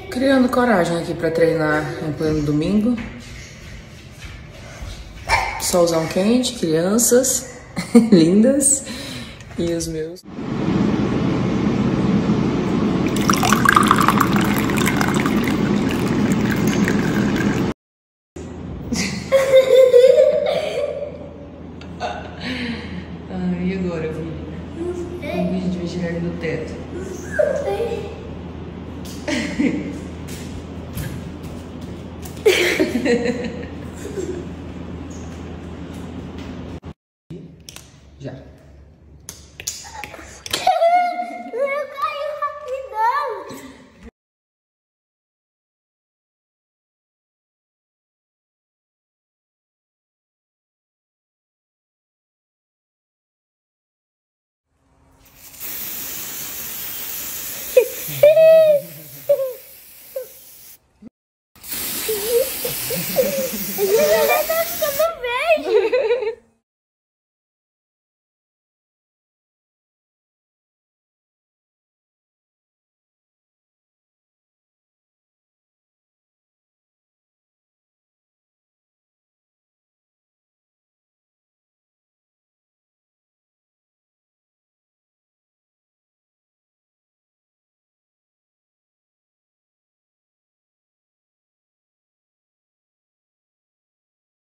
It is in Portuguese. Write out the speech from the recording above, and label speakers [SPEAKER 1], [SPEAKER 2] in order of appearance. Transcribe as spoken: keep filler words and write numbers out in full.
[SPEAKER 1] Criando coragem aqui pra treinar em pleno domingo. Solzão quente, crianças lindas e os meus. Ah, e agora, filho? Como a gente vai tirar ele do teto?
[SPEAKER 2] Não sei.
[SPEAKER 1] Já.
[SPEAKER 2] Eu caí rapidão.